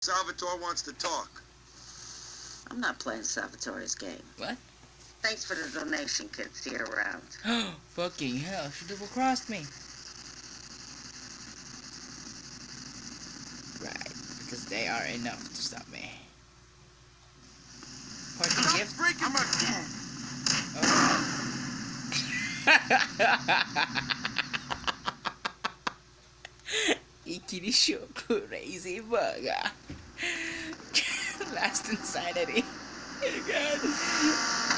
Salvatore wants to talk. I'm not playing Salvatore's game. What? Thanks for the donation, kid. See you around. Fucking hell, she double-crossed me. Right, because they are enough to stop me. Party gift? I'm a... Ikirisho crazy burger. Last insanity. Oh god.